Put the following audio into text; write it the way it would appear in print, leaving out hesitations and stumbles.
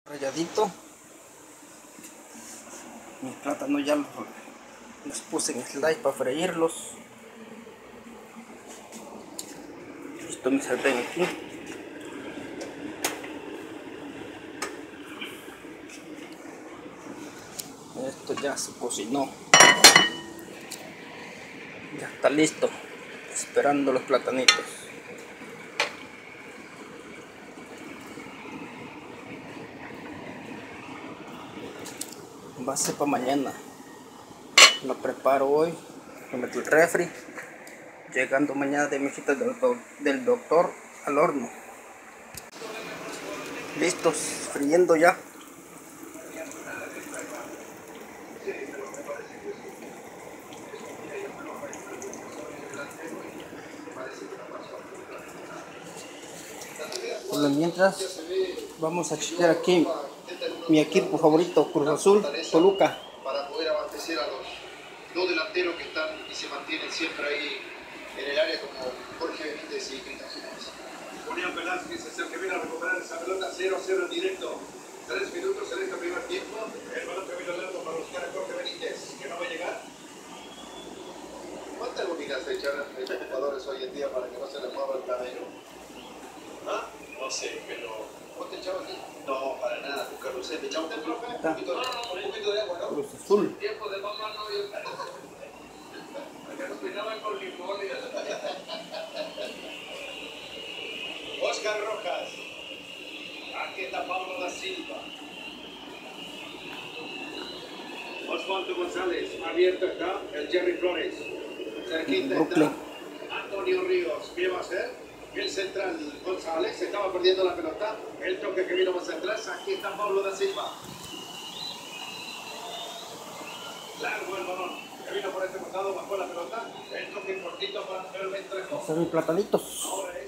Ralladito. Mis plátanos ya los puse en slide para freírlos. Listo mi sartén aquí. Esto ya se cocinó. Ya está listo. Esperando los platanitos. Va a ser para mañana. Lo preparo hoy. Lo meto el refri. Llegando mañana de mi cita del doctor al horno. Listos, friendo ya. Por lo mientras vamos a chequear aquí mi equipo favorito, Cruz Azul, Toluca. Para poder abastecer a los dos delanteros que están y se mantienen siempre ahí en el área, como Jorge Benítez y Cristian Jiménez. Julián Velázquez es el que viene a recuperar esa pelota 0-0 en directo. 3 minutos en este primer tiempo. El balón que vino largo para buscar a Jorge Benítez, que no va a llegar. ¿Cuántas gomitas se echan los jugadores hoy en día para que no se les mueva el cabello? ¿Ah? No sé, pero... ¿Vos te echabas aquí? No, para nada, Carlos. ¿Me echamos un poquito de agua, no? Cruz Azul. Tiempo de mamá no yo. Acá nos peinaban con limón y... Oscar Rojas. Aquí está Pablo da Silva. Osvaldo González. Abierto está el Jerry Flores. Cerquita Brooklyn. está Antonio Ríos. ¿Qué va a hacer? El central González estaba perdiendo la pelota. El toque que vino más atrás. Aquí está Pablo da Silva. Largo el balón. Que vino por este costado, bajó la pelota. El toque cortito para Pedro Ventrejo. Estos son mis platanitos. Ahora